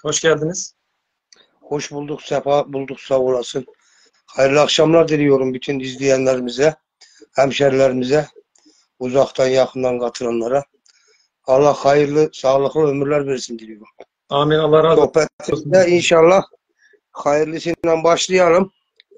Hoş geldiniz. Hoş bulduk, sefa bulduk, sağ olasın. Hayırlı akşamlar diliyorum bütün izleyenlerimize, hemşerilerimize, uzaktan yakından katılanlara. Allah hayırlı, sağlıklı ömürler versin diliyorum. Amin. Allah razı olsun. Sohbetimize inşallah hayırlısıyla başlayalım.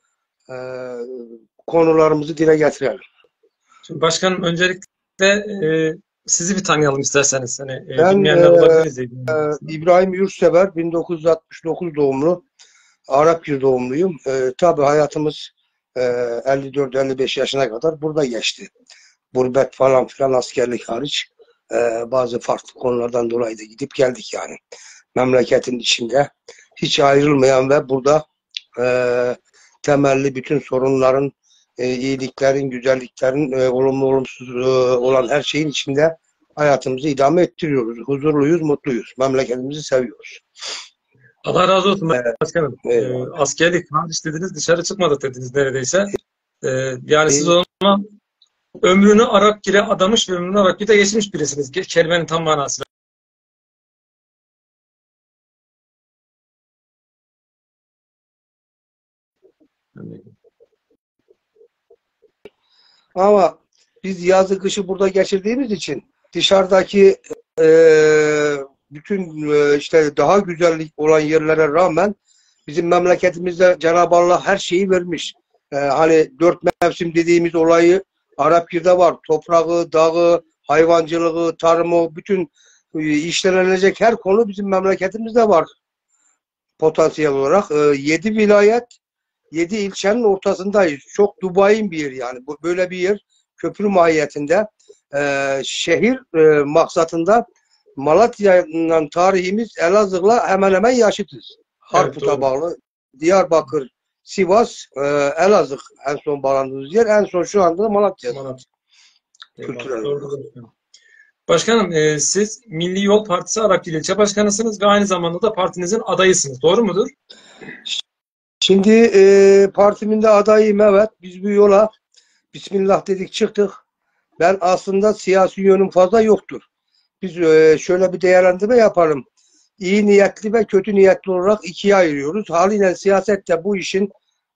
Konularımızı dile getirelim. Şimdi başkanım öncelikle sizi bir tanıyalım isterseniz. Hani Ben bilmeyenler olabilir izleyiciler. İbrahim Yurtsever, 1969 doğumlu, Arapgir doğumluyum. Tabii hayatımız 54-55 yaşına kadar burada geçti. Gurbet falan filan, askerlik hariç bazı farklı konulardan dolayı da gidip geldik yani. Memleketin içinde hiç ayrılmayan ve burada e, temelli bütün sorunların, iyiliklerin, güzelliklerin, olumlu olumsuz olan her şeyin içinde hayatımızı idame ettiriyoruz. Huzurluyuz, mutluyuz. Memleketimizi seviyoruz. Allah razı olsun Evet, başkanım. eyvallah. Askerlik hariç dediniz, dışarı çıkmadık dediniz neredeyse. Yani siz E, o zaman ömrünü Arapgir'e adamış ve ömrünü Arapgir'de geçmiş birisiniz. Kelimenin tam manasıyla. Ama biz yazı kışı burada geçirdiğimiz için dışarıdaki e, bütün işte daha güzellik olan yerlere rağmen bizim memleketimizde Cenab-ı Allah her şeyi vermiş. Hani dört mevsim dediğimiz olayı Arapgir'de var. Toprağı, dağı, hayvancılığı, tarımı, bütün işlenilecek her konu bizim memleketimizde var potansiyel olarak. 7 vilayet, 7 ilçenin ortasındayız. Çok Dubai'nin bir yer yani. Böyle bir yer köprü mahiyetinde, şehir maksatında Malatya'nın tarihimiz Elazığ'la hemen hemen yaşıtız. Evet, Harput'a doğru. bağlı. Diyarbakır, Sivas, Elazığ en son bağlandığımız yer. En son şu anda Malatya'da Malatya. Eyvallah. kültürel olarak. Doğrudur başkanım. Başkanım siz Milli Yol Partisi Arapgir İlçe Başkanısınız ve aynı zamanda da partinizin adayısınız. Doğru mudur? Şimdi partimin de adayıyım, evet. Biz bu yola Bismillah dedik, çıktık. Ben aslında siyasi yönüm fazla yoktur. Biz şöyle bir değerlendirme yapalım. İyi niyetli ve kötü niyetli olarak ikiye ayırıyoruz. Haliyle siyasette bu işin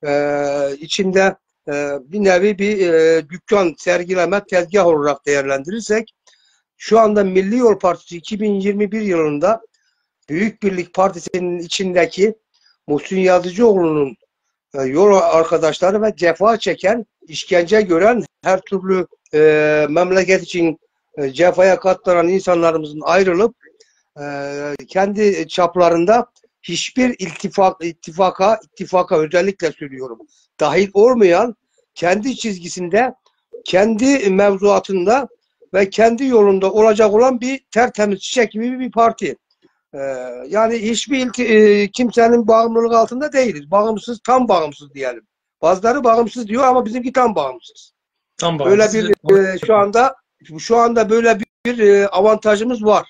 içinde bir nevi bir dükkan, sergileme, tezgah olarak değerlendirirsek, şu anda Milli Yol Partisi 2021 yılında Büyük Birlik Partisi'nin içindeki Muhsin Yazıcıoğlu'nun yol arkadaşları ve cefa çeken, işkence gören, her türlü memleket için cefaya katlanan insanlarımızın ayrılıp kendi çaplarında hiçbir ittifaka özellikle söylüyorum, dahil olmayan, kendi çizgisinde, kendi mevzuatında ve kendi yolunda olacak olan bir tertemiz çiçek gibi bir parti. Yani hiçbir kimsenin bağımlılık altında değiliz. Bağımsız, tam bağımsız diyelim. Bazıları bağımsız diyor ama bizimki tam bağımsız. Tam Böyle bağımsız. bir şu anda böyle bir avantajımız var.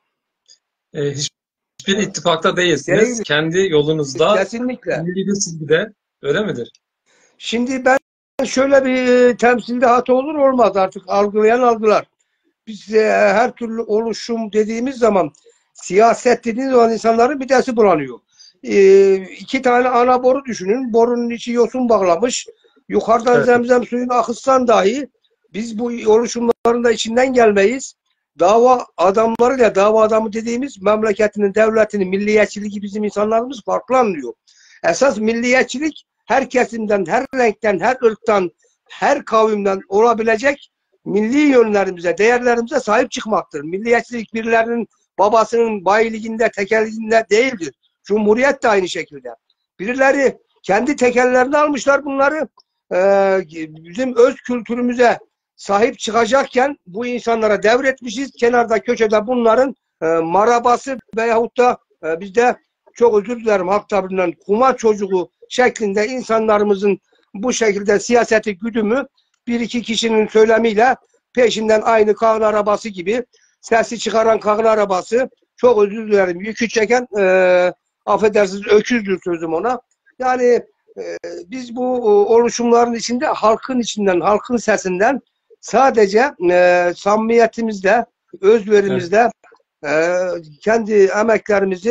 Hiçbir ittifakta değilsiniz. Değil, Kendi yolunuzda, kesinlikle. milli bir çizgide. Öyle midir? Şimdi ben şöyle bir temsilde hata olur olmaz, artık algılayan algılar. Biz her türlü oluşum dediğimiz zaman, siyaset dediğimiz zaman insanların midesi bulanıyor. İki tane ana boru düşünün. Borunun içi yosun bağlamış. Yukarıdan Evet. zemzem suyunu akıtsan dahi biz bu oluşumların da içinden gelmeyiz. Dava adamlarıyla, dava adamı dediğimiz memleketinin, devletinin, milliyetçiliği bizim insanlarımız farklı anlıyor. Esas milliyetçilik her kesimden, her renkten, her ırktan, her kavimden olabilecek milli yönlerimize, değerlerimize sahip çıkmaktır. Milliyetçilik birilerinin babasının bayiliğinde, tekelliğinde değildir. Cumhuriyet de aynı şekilde. Birileri kendi tekellerini almışlar bunları. Bizim öz kültürümüze sahip çıkacakken bu insanlara devretmişiz. Kenarda, köşede bunların marabası veyahut da bizde, çok özür dilerim halk tabirinden, kuma çocuğu şeklinde insanlarımızın bu şekilde siyaseti güdümü, bir iki kişinin söylemiyle peşinden, aynı kahve arabası gibi, sesi çıkaran kahve arabası, çok özür dilerim, yükü çeken affedersiniz öküzdür sözüm ona. Yani biz bu oluşumların içinde, halkın içinden, halkın sesinden sadece samimiyetimizle, Evet. özverimizle kendi emeklerimizi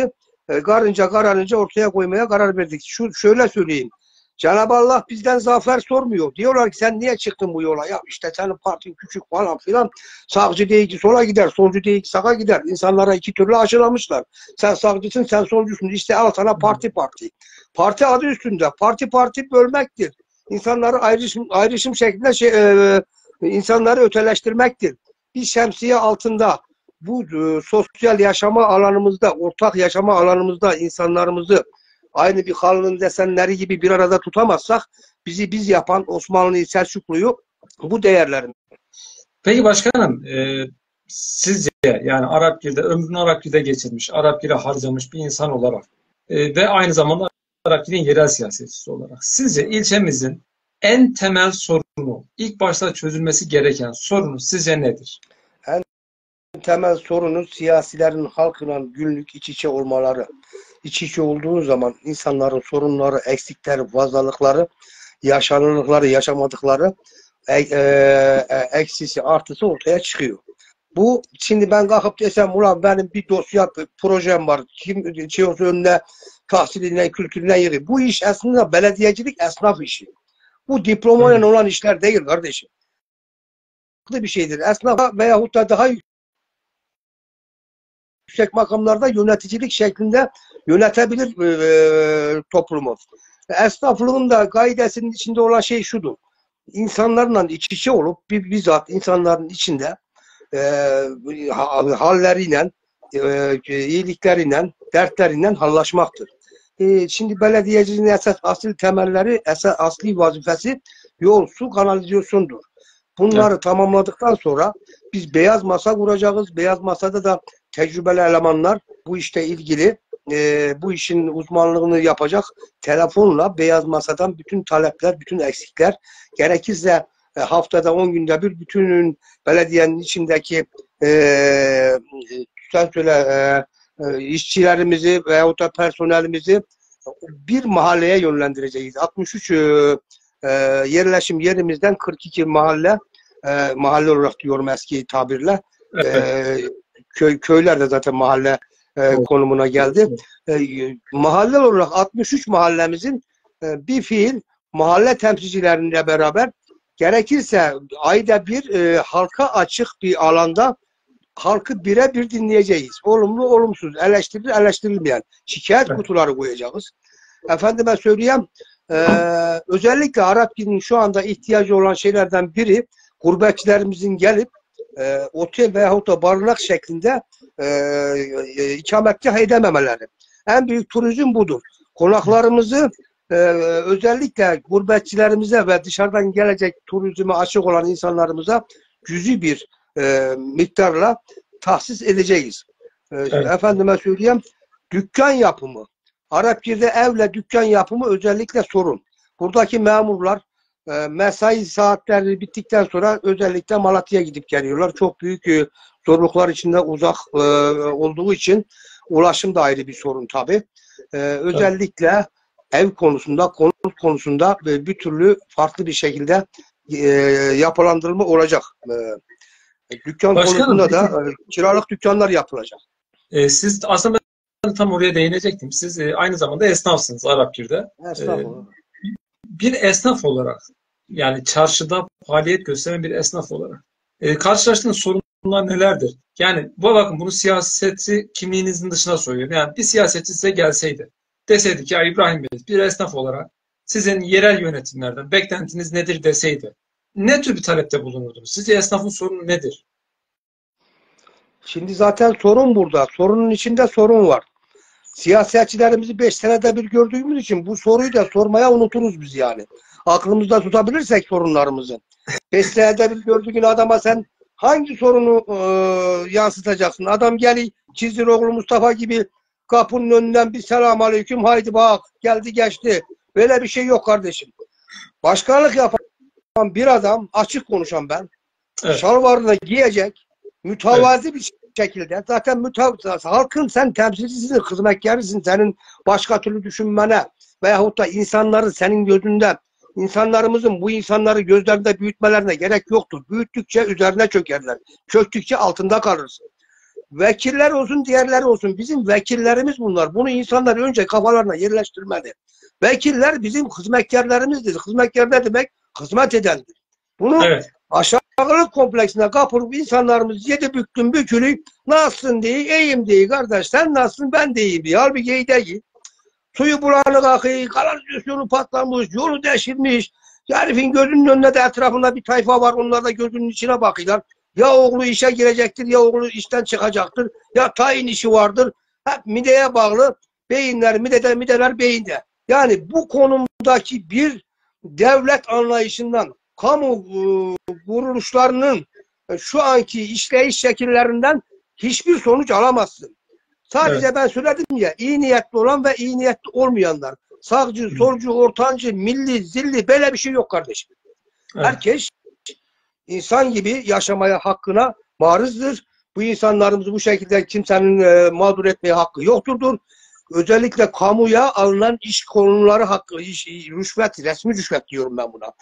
Karınca kararınca ortaya koymaya karar verdik. Şöyle söyleyeyim. Cenab-ı Allah bizden zafer sormuyor. Diyorlar ki sen niye çıktın bu yola? Ya işte senin partin küçük falan filan. Sağcı değil ki sola gider, solcu değil ki sağa gider. İnsanlara iki türlü aşılamışlar. Sen sağcısın, sen solcusun. İşte al sana parti. Parti adı üstünde. Parti bölmektir. İnsanları ayrışım şeklinde insanları öteleştirmektir. Bir şemsiye altında bu sosyal yaşama alanımızda, ortak yaşama alanımızda insanlarımızı aynı bir halının desenleri gibi bir arada tutamazsak bizi biz yapan Osmanlı'yı, Selçuklu'yu bu değerlerin. Peki başkanım, sizce yani Arapgir'de ömrünü Arapgir'de geçirmiş, Arapgir'e harcamış bir insan olarak ve aynı zamanda Arapgir'in yerel siyasetçisi olarak sizce ilçemizin en temel sorunu, ilk başta çözülmesi gereken sorunu sizce nedir? En temel sorunu siyasilerin halkla günlük iç içe olmaları. İç içe olduğu zaman insanların sorunları, eksikleri, fazlalıkları, yaşanırlıkları, yaşamadıkları eksisi, artısı ortaya çıkıyor. Bu şimdi ben kalkıp desem ulan benim bir dosya projem var. Kim çıkıyorsa önüne tahsiline, kültürüne yeri. Bu iş aslında belediyecilik esnaf işi. Bu diplomayla olan işler değil kardeşim. Bir şeydir. Esnaf veyahut da daha yüksek makamlarda yöneticilik şeklinde yönetebilir toplumu. Esnaflığın da gaidesinin içinde olan şey şudur. İnsanlarla iç içe olup bizzat insanların içinde halleriyle, iyilikleriyle, dertleriyle hallaşmaktır. Şimdi belediyeciliğin esas asıl temelleri, esas asli vazifesi yol, su, kanalizasyondur. Bunları tamamladıktan sonra biz beyaz masa kuracağız. Beyaz masada da tecrübeli elemanlar bu işte ilgili bu işin uzmanlığını yapacak. Telefonla beyaz masadan bütün talepler, bütün eksikler gerekirse haftada 10 günde bir bütün belediyenin içindeki sen söyle işçilerimizi veyahut da personelimizi bir mahalleye yönlendireceğiz. 63 yerleşim yerimizden 42 mahalle olarak diyorum eski tabirle. Evet. Köyler de zaten mahalle konumuna geldi. Mahalle olarak 63 mahallemizin bir fiil mahalle temsilcileriyle beraber gerekirse ayda bir halka açık bir alanda halkı birebir dinleyeceğiz. Olumlu, olumsuz, eleştirilir, eleştirilmeyen şikayet kutuları koyacağız. Efendime söyleyeyim, özellikle Arapgir'in şu anda ihtiyacı olan şeylerden biri gurbetçilerimizin gelip otel veyahut da barınak şeklinde ikametgah edememeleri. En büyük turizm budur. Konaklarımızı özellikle gurbetçilerimize ve dışarıdan gelecek turizme açık olan insanlarımıza cüzi bir miktarla tahsis edeceğiz. Evet. Efendime söyleyeyim, dükkan yapımı. Arapgir'de evle dükkan yapımı özellikle sorun. Buradaki memurlar mesai saatleri bittikten sonra özellikle Malatya'ya gidip geliyorlar. Çok büyük zorluklar içinde uzak olduğu için ulaşım da ayrı bir sorun tabii. Özellikle ev konusunda, konut konusunda bir türlü farklı bir şekilde yapılandırılma olacak. Dükkan Başkanım, konusunda da kiralık dükkanlar yapılacak. siz aslında ben tam oraya değinecektim. Siz aynı zamanda esnafsınız Arapgir'de. Estağfurullah. Bir esnaf olarak yani çarşıda faaliyet gösteren bir esnaf olarak karşılaştığınız sorunlar nelerdir? Yani bakın bunu siyaseti kimliğinizin dışına soruyorum. Yani bir siyasetçi size gelseydi deseydi ki ya İbrahim Bey bir esnaf olarak sizin yerel yönetimlerden beklentiniz nedir deseydi ne tür bir talepte bulunurdunuz? Sizce esnafın sorunu nedir? Şimdi zaten sorun burada. Sorunun içinde sorun var. Siyasetçilerimizi 5 senede bir gördüğümüz için bu soruyu da sormaya unuturuz biz yani. Aklımızda tutabilirsek sorunlarımızı. 5 senede bir gördüğün adama sen hangi sorunu yansıtacaksın? Adam geliyor Çizdiroğlu Mustafa gibi kapının önünden bir selamünaleyküm haydi bak geldi geçti. Böyle bir şey yok kardeşim. Başkanlık yapan bir adam açık konuşan ben. Evet. Şalvarını giyecek mütevazi bir şekilde zaten halkın sen temsilcisisin, hizmetkârısın, senin başka türlü düşünmene veyahut da insanları senin gözünde insanlarımızın bu insanları gözlerinde büyütmelerine gerek yoktur. Büyüttükçe üzerine çökerler. Çöktükçe altında kalırsın. vekiller olsun, diğerleri olsun. Bizim vekillerimiz bunlar. Bunu insanlar önce kafalarına yerleştirmeli. Vekiller bizim hizmetkarlarımızdır. Hizmetkar ne demek? Hizmet edendir. Bunu Evet. aşağılık kompleksine kapılıp insanlarımız yedi büktüm bükülü nasılsın diye, iyiyim diye kardeş, sen nasılsın, ben de iyiyim diye. Halbuki iyi değil. Suyu bulanık akıyor, kanalizasyonu patlamış, yolu deşilmiş. Herifin gözünün önünde de etrafında bir tayfa var, onlar da gözünün içine bakıyorlar. Ya oğlu işe girecektir, ya oğlu işten çıkacaktır, ya tayin işi vardır. Hep mideye bağlı, beyinler midede, mideler beyinde. Yani bu konumdaki bir devlet anlayışından, kamu kuruluşlarının şu anki işleyiş şekillerinden hiçbir sonuç alamazsın. Sadece Evet. ben söyledim ya, iyi niyetli olan ve iyi niyetli olmayanlar. Sağcı, solcu, ortancı, milli, zilli böyle bir şey yok kardeşim. Evet. Herkes insan gibi yaşamaya hakkına maruzdur. Bu insanlarımızı bu şekilde kimsenin mağdur etmeye hakkı yokturdur. Özellikle kamuya alınan iş konuları hakkı, rüşvet, resmi rüşvet diyorum ben buna.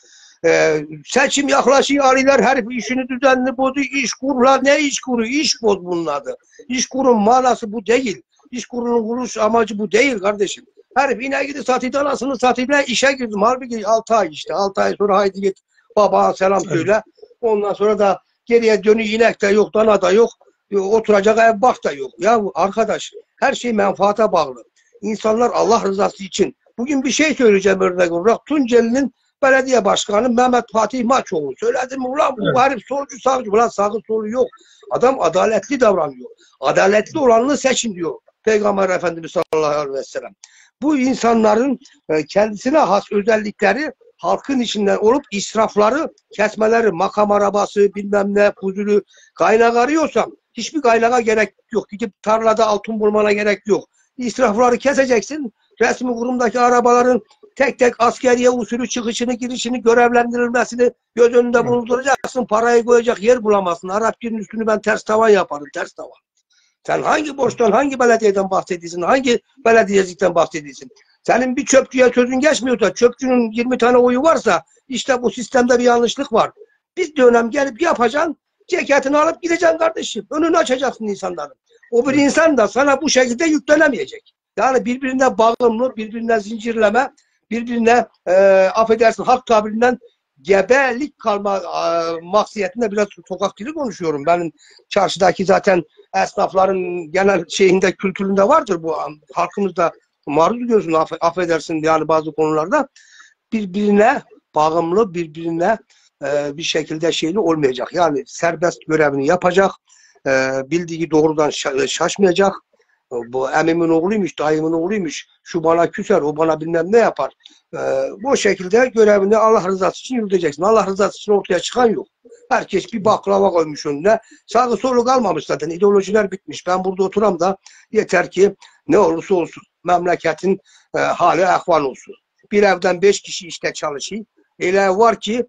Seçim yaklaşıyor, aliler herif işini düzenli bozu, iş kurlar, ne iş kuru, iş boz bunun adı. İş kurun manası bu değil. İş kurunun kuruluş amacı bu değil kardeşim. Herif yine gidip satıydı, anasını satıyla işe girdim. Halbuki 6 ay işte, 6 ay sonra haydi git baba selam söyle. Evet. Ondan sonra da geriye dönüyor, inek de yok, dana da yok. Oturacak ev bak da yok. Ya arkadaş, her şey menfaata bağlı. İnsanlar Allah rızası için. Bugün bir şey söyleyeceğim örnek olarak. Tunceli'nin belediye başkanı Mehmet Fatih Maçoğlu. Söyledim ulan bu Evet. herif solcu savcı. Ulan sağı solu yok. Adam adaletli davranıyor. Adaletli olanını seçin diyor Peygamber Efendimiz sallallahu aleyhi ve sellem. Bu insanların kendisine has özellikleri halkın içinden olup israfları kesmeleri, makam arabası bilmem ne fuzulü kaynak arıyorsam hiçbir kaynağa gerek yok. Gidip tarlada altın bulmana gerek yok. İsrafları keseceksin. Resmi kurumdaki arabaların tek tek askeriye usulü çıkışını, girişini, görevlendirilmesini göz önünde bulunduracaksın. Parayı koyacak yer bulamazsın. Arapçının üstünü ben ters tavan yaparım. Ters tavan. Sen hangi borçtan, hangi belediyeden bahsediyorsun? Hangi belediyecilikten bahsediyorsun? Senin bir çöpçüye sözün geçmiyorsa, çöpçünün 20 tane oyu varsa işte bu sistemde bir yanlışlık var. Bir dönem gelip yapacaksın, ceketini alıp gideceksin kardeşim. Önünü açacaksın insanların. O bir insan da sana bu şekilde yüklenemeyecek. Yani birbirine bağımlı, birbirine zincirleme, birbirine affedersin halk tabirinden gebelik kalma maksiyetinde biraz sokak dili konuşuyorum. Benim çarşıdaki zaten esnafların genel şeyinde, kültüründe vardır bu. Halkımızda maruz gözünü affedersin yani bazı konularda birbirine bağımlı, birbirine bir şekilde şeyli olmayacak. Yani serbest görevini yapacak, bildiği doğrudan şaşmayacak. Bu emimin oğluymuş, dayımın oğluymuş, şu bana küser, o bana bilmem ne yapar. Bu şekilde görevini Allah rızası için yürüteceksin. Allah rızası için ortaya çıkan yok. Herkes bir baklava koymuş önüne. Sağı solu kalmamış zaten. İdeolojiler bitmiş. Ben burada oturam da yeter ki ne olursa olsun memleketin hali ahval olsun. Bir evden 5 kişi işte çalışıyor. Öyle ev var ki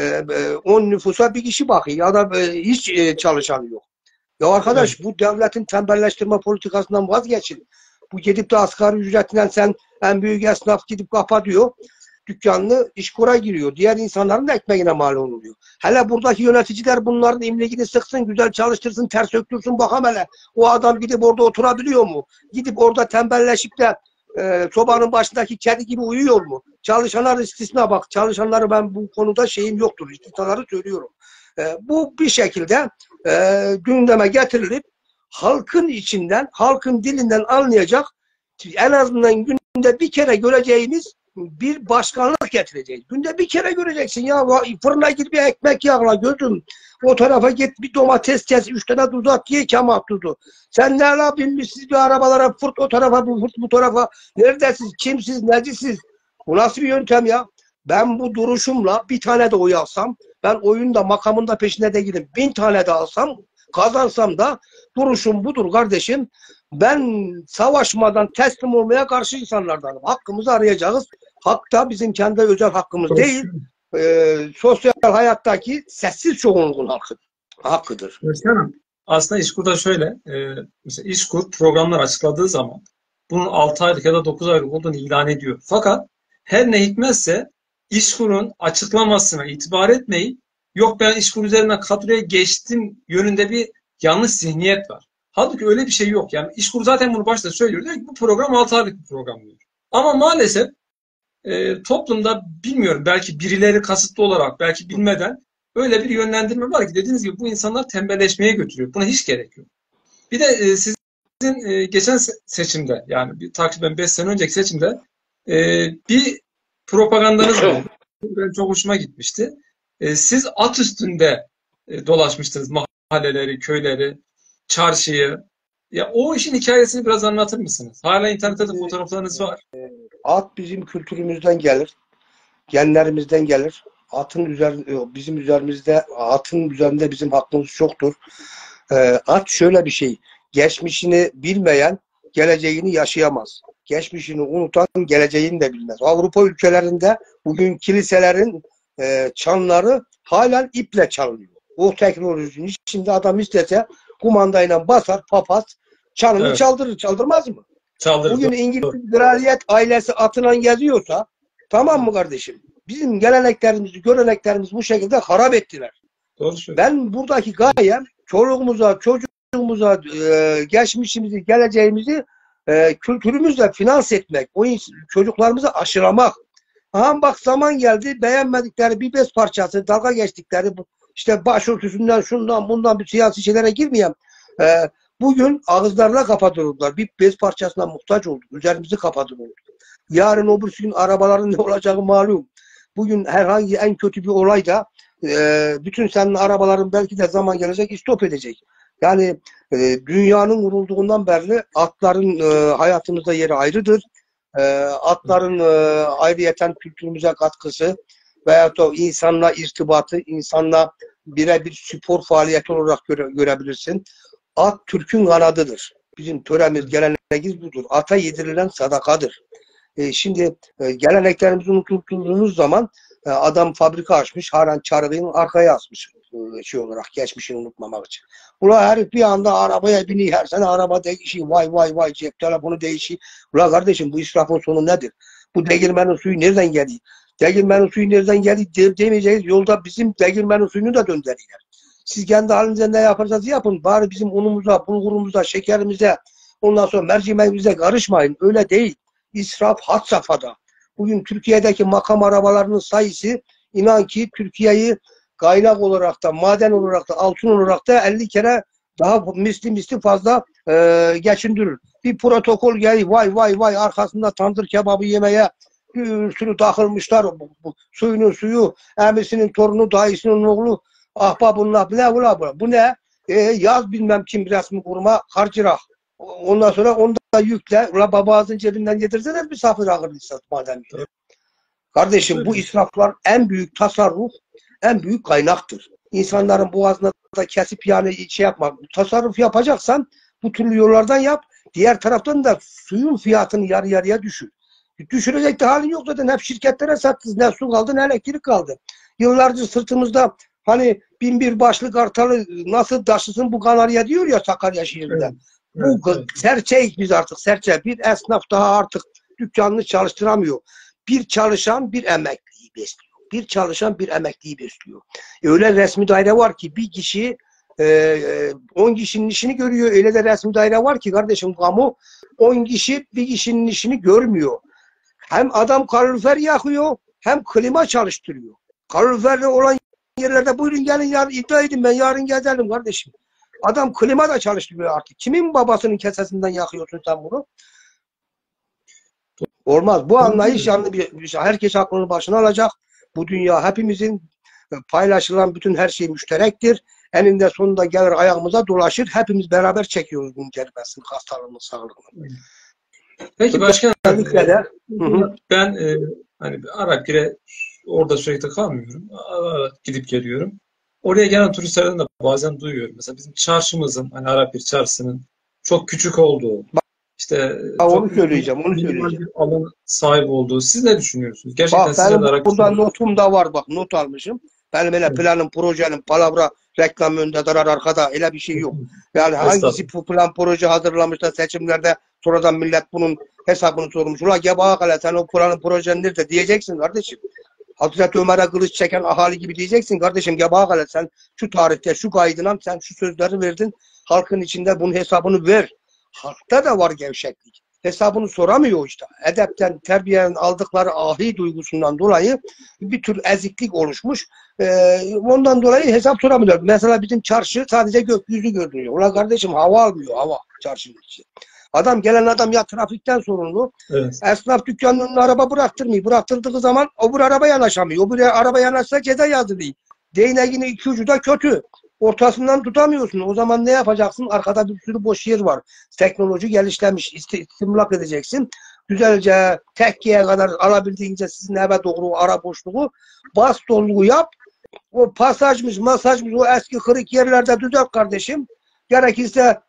10 nüfusa bir kişi bakıyor ya da hiç çalışan yok. Ya arkadaş Evet. bu devletin tembelleştirme politikasından vazgeçin. Bu gidip de asgari ücretinden sen en büyük esnaf gidip kapatıyor. Dükkanını işkura giriyor. Diğer insanların da ekmeğine mal oluyor. Hele buradaki yöneticiler bunların imlegini sıksın, güzel çalıştırsın, ters öktürsün bakalım hele. O adam gidip orada oturabiliyor mu? Gidip orada tembelleşip de sobanın başındaki kedi gibi uyuyor mu? Çalışanlar istisna bak. Çalışanları ben bu konuda şeyim yoktur. İstisnaları söylüyorum. Bu bir şekilde gündeme getirilip halkın içinden, halkın dilinden anlayacak en azından günde bir kere göreceğimiz bir başkanlık getireceğiz. Günde bir kere göreceksin ya. Fırına gir bir ekmek yağla gözüm. O tarafa git bir domates kes. 3 tane tuz at ye kama tuzu. Sen ne ala binmişsiniz bir arabalara fırt o tarafa fırt bu tarafa. Neredesiniz? Kimsiz? Necisiz? Bu nasıl bir yöntem ya? Ben bu duruşumla bir tane de oy alsam, ben oyunda makamında peşinde değilim. 1000 tane de alsam, kazansam da duruşum budur kardeşim. Ben savaşmadan teslim olmaya karşı insanlardanım. Hakkımızı arayacağız. Hak da bizim kendi özel hakkımız değil. Sosyal hayattaki sessiz çoğunluğun hakkıdır. Başkanım, aslında İşkur'da şöyle, mesela İşkur programlar açıkladığı zaman bunun 6 aylık ya da 9 aylık olduğunu ilan ediyor. Fakat her ne hikmetse İşkur'un açıklamasına itibar etmeyin. Yok ben İşkur üzerinden kadroya geçtim yönünde bir yanlış zihniyet var. Halbuki öyle bir şey yok. Yani İşkur zaten bunu başta söylüyor. Diyor ki bu program 6 aylık bir program diyor. Ama maalesef toplumda bilmiyorum belki birileri kasıtlı olarak belki bilmeden öyle bir yönlendirme var ki dediğiniz gibi bu insanlar tembelleşmeye götürüyor. Buna hiç gerek yok. Bir de sizin geçen seçimde yani takriben 5 sene önceki seçimde bir propagandanız oldu. Benim çok hoşuma gitmişti. Siz at üstünde dolaşmıştınız mahalleleri, köyleri, çarşıyı. Ya o işin hikayesini biraz anlatır mısınız? Hala internette de fotoğraflarınız var. At bizim kültürümüzden gelir. Genlerimizden gelir. Bizim üzerimizde, atın üzerinde bizim hakkımız çoktur. At şöyle bir şey. Geçmişini bilmeyen geleceğini yaşayamaz. Geçmişini unutan geleceğini de bilmez. Avrupa ülkelerinde bugün kiliselerin çanları halen iple çalınıyor. O teknolojinin içinde adam istese kumandayla basar papaz çanını Evet. çaldırır. Çaldırmaz mı? Çaldırdı. Bugün İngiliz kraliyet ailesi atına geziyorsa tamam mı kardeşim? Bizim geleneklerimizi, göreneklerimizi bu şekilde harap ettiler. Doğru söylüyorsun. Ben buradaki gayem çoluğumuza, çocuğumuza geçmişimizi, geleceğimizi kültürümüzle finanse etmek. O çocuklarımızı aşılamak. Aha bak zaman geldi beğenmedikleri bir bez parçası, dalga geçtikleri işte başörtüsünden, şundan, bundan bir siyasi şeylere girmeyeyim. Bugün ağızlarına kapatıyorlar. Bir bez parçasına muhtaç olduk. Üzerimizi kapatıyorlar. Yarın öbür gün arabaların ne olacağı malum. Bugün herhangi en kötü bir olayda bütün senin arabaların belki de zaman gelecek istop edecek. Yani dünyanın kurulduğundan beri atların hayatımızda yeri ayrıdır. Atların ayrıyeten kültürümüze katkısı veyahut da insanla irtibatı, insanla birebir spor faaliyeti olarak görebilirsin. At Türk'ün kanadıdır. Bizim töremiz, geleneğimiz budur. Ata yedirilen sadakadır. Şimdi geleneklerimizi unutulduğunuz zaman adam fabrika açmış, halen çarığını arkaya asmış şey olarak, geçmişini unutmamak için. Ula herif bir anda arabaya biniyor, her sene araba değişiyor, vay vay vay cep telefonu değişiyor. Ula kardeşim bu israfın sonu nedir? Bu değirmenin suyu nereden geliyor? Değirmenin suyu nereden geliyor demeyeceğiz, yolda bizim değirmenin suyunu da döndürüyorlar. Siz kendi halinize ne yaparsanız yapın, bari bizim unumuza, bulgurumuza, şekerimize, ondan sonra mercimeğimize karışmayın, öyle değil. İsraf had safhada. Bugün Türkiye'deki makam arabalarının sayısı inan ki Türkiye'yi kaynak olarak da, maden olarak da, altın olarak da 50 kere daha misli fazla geçindirir. Bir protokol geliyor, vay vay vay arkasında tandır kebabı yemeye bir sürü takılmışlar. Suyunun suyu, emisinin torunu, dayısının oğlu, ahbabınla bile bula. Bu ne? Yaz bilmem kim resmi kurma, harcırah. Ondan sonra onu da yükle. Ula babasının cebinden getirsene misafir ağırlıysa madem. Kardeşim bu israflar en büyük tasarruf, en büyük kaynaktır. İnsanların boğazına da kesip yani şey yapmak. Tasarruf yapacaksan bu türlü yollardan yap. Diğer taraftan da suyun fiyatını yarı yarıya düşür. Düşürecek de halin yok zaten. Hep şirketlere sattınız. Ne su kaldı ne elektrik kaldı. Yıllarca sırtımızda hani 1001 başlı kartalı nasıl taşısın bu Kanarya diyor ya Sakarya şehrinde. Evet. Bu evet. Serçeyiz biz artık serçe. Bir esnaf daha artık dükkanını çalıştıramıyor. Bir çalışan bir emekliyi besliyor. Bir çalışan bir emekliyi besliyor. Öyle resmi daire var ki bir kişi 10 kişinin işini görüyor. Öyle de resmi daire var ki kardeşim kamu 10 kişi bir kişinin işini görmüyor. Hem adam kalorifer yakıyor hem klima çalıştırıyor. Kaloriferli olan yerlerde buyurun gelin yarın iddia edin ben yarın gezelim kardeşim. Adam klima da çalıştırıyor artık. Kimin babasının kesesinden yakıyorsun sen bunu? Olmaz. Bu anlayış yanlı bir şey. Herkes aklını başına alacak. Bu dünya hepimizin paylaşılan bütün her şey müşterektir. Eninde sonunda gelir ayağımıza dolaşır. Hepimiz beraber çekiyoruz bunun cerbesini, hastalığını, sağlığını. Peki başkanım, ben hani Arap Gire orada sürekli kalmıyorum. Gidip geliyorum. Oraya gelen turistlerden de bazen duyuyorum. Mesela bizim çarşımızın, hani Arap bir çarşısının çok küçük olduğu, işte onu söyleyeceğim. Bir alan sahibi olduğu. Siz ne düşünüyorsunuz? Gerçekten benim burada notum da var bak, not almışım. Benim öyle planım, projenin, palavra, reklam önde, darar arkada öyle bir şey yok. Yani hangisi bu plan, proje hazırlamış da seçimlerde sonradan millet bunun hesabını sormuş. Ula geba kale sen o planın projen nerede diyeceksin kardeşim. Hazreti Ömer'e kılıç çeken ahali gibi diyeceksin. Kardeşim gel bak hele, sen şu tarihte şu kaydına sen şu sözleri verdin. Halkın içinde bunun hesabını ver. Halkta da var gevşeklik. Hesabını soramıyor işte. Edepten, terbiyeden aldıkları ahi duygusundan dolayı bir tür eziklik oluşmuş. Ondan dolayı hesap soramıyorlar. Mesela bizim çarşı sadece gökyüzü görünüyor. Ulan kardeşim hava almıyor, hava çarşının içi. Gelen adam ya trafikten sorumlu. Evet. Esnaf dükkanının önüne araba bıraktırmıyor. Bıraktırdığı zaman öbür araba yanaşamıyor. Öbür araba yanaşsa ceza yazılıyor. Değneğin iki ucu da kötü. Ortasından tutamıyorsun. O zaman ne yapacaksın? Arkada bir sürü boş yer var. Teknoloji geliştirmiş. İstimlak edeceksin. Güzelce tekkiye kadar alabildiğince sizin eve doğru ara boşluğu bas doluluğu yap. O pasajmış, masajmış, o eski kırık yerlerde düzelt kardeşim. Gerekirse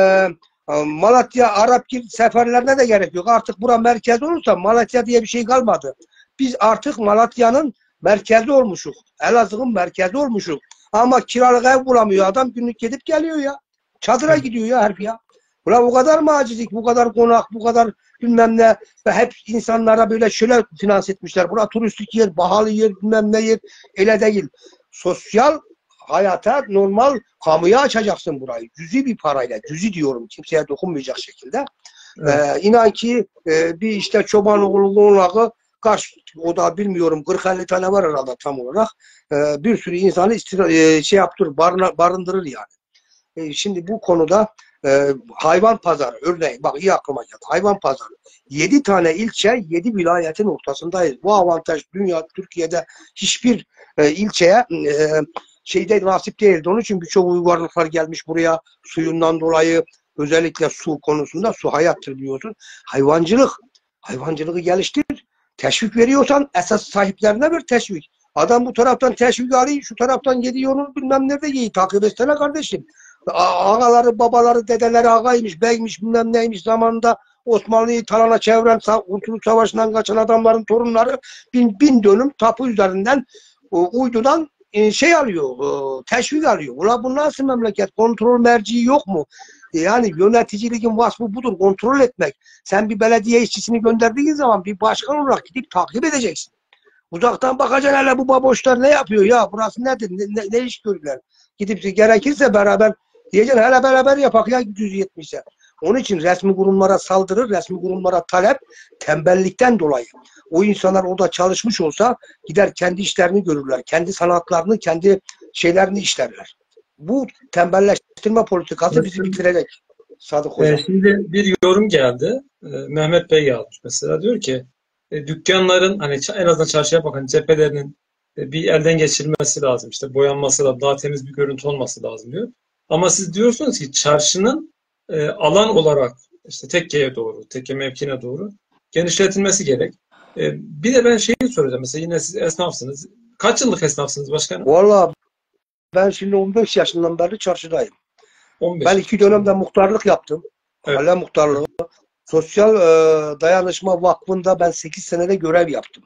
Malatya, Arapgil seferlerine de gerek yok. Artık bura merkez olursa Malatya diye bir şey kalmadı. Biz artık Malatya'nın merkezi olmuşuz. Elazığ'ın merkezi olmuşuz. Ama kiralık ev bulamıyor adam, günlük gidip geliyor ya. Çadıra gidiyor ya herif ya. Ulan bu kadar mı acizlik, bu kadar konak, bu kadar bilmem ne. Ve hep insanlara böyle şöyle finanse etmişler. Bura turistik yer, pahalı yer, bilmem ne yer. Öyle değil. Sosyal hayata, normal kamuya açacaksın burayı. Cüzi bir parayla, cüzi diyorum, kimseye dokunmayacak şekilde. Evet. İnan ki bir işte Çobanoğlu konağı kaç, o da bilmiyorum, 40-50 tane var herhalde tam olarak. Bir sürü insanı şey yaptırır, barındırır yani. Şimdi bu konuda hayvan pazarı örneğin, bak iyi aklıma geldi. Hayvan pazarı. 7 tane ilçe, 7 vilayetin ortasındayız. Bu avantaj dünya, Türkiye'de hiçbir ilçeye şeyde nasip değildi. Onun için birçok uygarlıklar gelmiş buraya suyundan dolayı, özellikle su konusunda, su hayattır biliyorsun. Hayvancılığı geliştir. Teşvik veriyorsan esas sahiplerine ver teşvik. Adam bu taraftan teşvik arıyor, şu taraftan gidiyor, onu bilmem nerede yiyor. Takip etsene kardeşim. Ağaları, babaları, dedeleri ağaymış, beymiş, bilmem neymiş zamanında Osmanlı'yı talana çeviren, Kurtuluş Savaşı'ndan kaçan adamların torunları bin dönüm tapu üzerinden uydudan şey alıyor, teşvik alıyor. Ulan bu nasıl memleket? Kontrol merciği yok mu? Yani yöneticiliğin vasfı budur, kontrol etmek. Sen bir belediye işçisini gönderdiğin zaman bir başkan olarak gidip takip edeceksin. Uzaktan bakacaksın, hele bu baboşlar ne yapıyor ya? Burası nedir? Ne iş görürler? Gidip gerekirse beraber diyeceksin, hele beraber yapak ya, gücü yetmişse. Onun için resmi kurumlara saldırır, resmi kurumlara talep tembellikten dolayı. O insanlar orada çalışmış olsa gider kendi işlerini görürler. Kendi sanatlarını, kendi şeylerini işlerler. Bu tembelleştirme politikası bizi bitirecek Sadık Hocam. Şimdi bir yorum geldi. Mehmet Bey yazmış mesela. Diyor ki dükkanların hani en azından çarşıya bakan cephelerinin bir elden geçirilmesi lazım. İşte boyanması lazım. Daha temiz bir görüntü olması lazım diyor. Ama siz diyorsunuz ki çarşının alan olarak işte tekkeye doğru, tekke mevkine doğru genişletilmesi gerek. Bir de ben şeyi soracağım. Mesela yine siz esnafsınız. Kaç yıllık esnafsınız başkanım? Vallahi ben şimdi 15 yaşından beri çarşıdayım. 15 Ben yıl. 2 dönemde muhtarlık yaptım. Evet. Mahalle muhtarlığı. Sosyal Dayanışma Vakfı'nda ben 8 senede görev yaptım.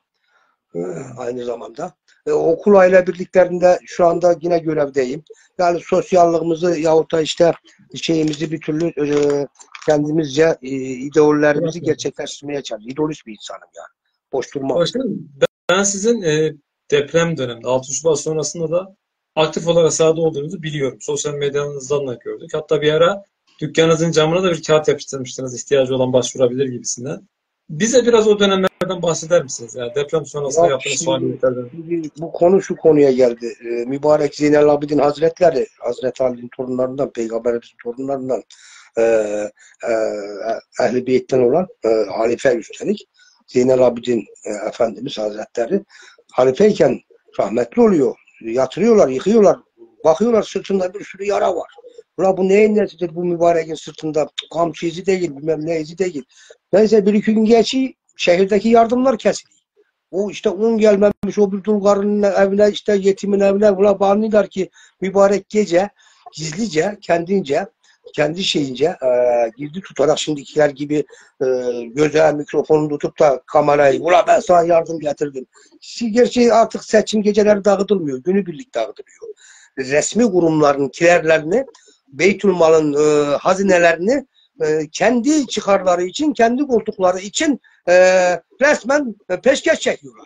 Aynı zamanda. Okul aile birliklerinde şu anda yine görevdeyim. Yani sosyallığımızı yahut da işte şeyimizi bir türlü kendimizce ideollerimizi gerçekleştirmeye çalışıyoruz. İdeolist bir insanım yani. Boş durmam. Başkanım, ben sizin deprem döneminde 6 Şubat sonrasında da aktif olarak sahada olduğunuzu biliyorum. Sosyal medyanızdan da gördük. Hatta bir ara dükkanınızın camına da bir kağıt yapıştırmıştınız, ihtiyacı olan başvurabilir gibisinden. Bize biraz o dönemlerden bahseder misiniz? Yani deprem sonrasında Ya yaptığınız faaliyetlerden. şimdi bu konu şu konuya geldi. Mübarek Zeynel Abidin Hazretleri, Hazreti Ali'nin torunlarından, Peygamberimizin torunlarından, e, e, Ehl-i Beyt'ten olan halife üstelik Zeynel Abidin Efendimiz Hazretleri halifeyken rahmetli oluyor. Yatırıyorlar, yıkıyorlar. Bakıyorlar sırtında bir sürü yara var. Ulan bu neyin nesidir bu mübarekin sırtında? Kamçı izi değil, bilmem ne izi değil. Neyse bir iki gün geçi şehirdeki yardımlar kesiliyor. O işte un gelmemiş, o bir dul karının evine, işte yetimin evine, ulan bağlanıyorlar ki mübarek gece gizlice, kendince, kendi şeyince gizli tutarak şimdikiler gibi göze mikrofonu tutup da kamerayı, ulan ben sana yardım getirdim. Gerçi artık seçim geceleri dağıtılmıyor, günübirlik dağıtılıyor. Resmi kurumların kilerlerini, Beytülmal'ın hazinelerini kendi çıkarları için, kendi koltukları için resmen peşkeş çekiyorlar.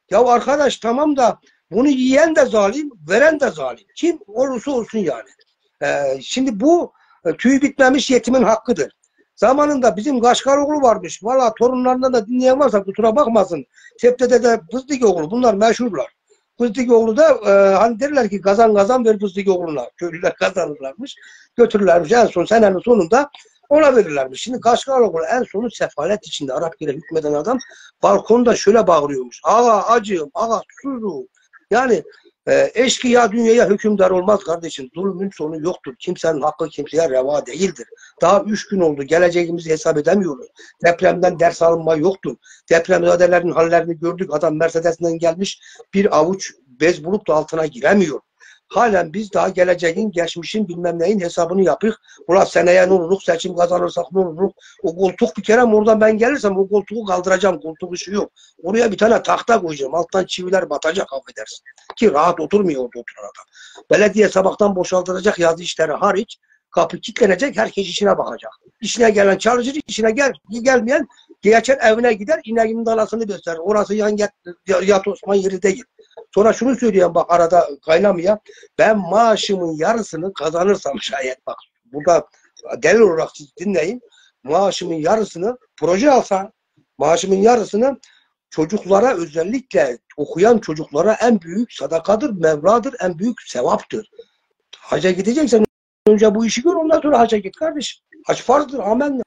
Ya arkadaş tamam da bunu yiyen de zalim, veren de zalim. Kim olursa olsun yani. Şimdi bu tüy bitmemiş yetimin hakkıdır. Zamanında bizim Kaşgaroğlu varmış. Valla torunlarından da dinleyen varsa kusura bakmasın. Tepte'de de Fızdıkoğlu. Bunlar meşhurlar. Fızdıkoğlu da hani derler ki kazan kazan ver Fızdıkoğlu'na. Köylüler kazanırlarmış. Götürürlermiş. En son senenin sonunda ona verirlermiş. Şimdi Kaşgaroğlu en sonu sefalet içinde Arap ile hükmeden adam balkonda şöyle bağırıyormuş. Ağa acım, ağa susuzum. Yani eşkıya dünyaya hükümdar olmaz kardeşim. Zulmün sonu yoktur. Kimsenin hakkı kimseye reva değildir. Daha 3 gün oldu. Geleceğimizi hesap edemiyoruz. Depremden ders alınma yoktur. Depremzedelerin hallerini gördük. Adam Mercedes'den gelmiş bir avuç bez bulup da altına giremiyor. Halen biz daha geleceğin, geçmişin bilmem neyin hesabını yapıp ulan seneye ne oluruz, seçim kazanırsak ne oluruz? O koltuk bir kere oradan ben gelirsem o koltuğu kaldıracağım. Koltuk işi yok. Oraya bir tane tahta koyacağım. Alttan çiviler batacak affedersin. Ki rahat oturmuyor orada oturan adam. Belediye sabahtan boşaltılacak yazı işleri hariç kapı kilitlenecek, herkes işine bakacak. İşine gelen çalışır, işine gelmeyen geçer evine gider, ineğinin dalasını gösterir. Orası yat Osman yeri değil. Sonra şunu söyleyeyim bak arada kaynamaya. Ben maaşımın yarısını kazanırsam şayet bak burada delil olarak siz dinleyin. Maaşımın yarısını proje alsa maaşımın yarısını çocuklara özellikle okuyan çocuklara en büyük sadakadır, mevladır, en büyük sevaptır. Hacca gideceksen önce bu işi gör ondan sonra hacca git kardeşim. Hac farzdır amenna.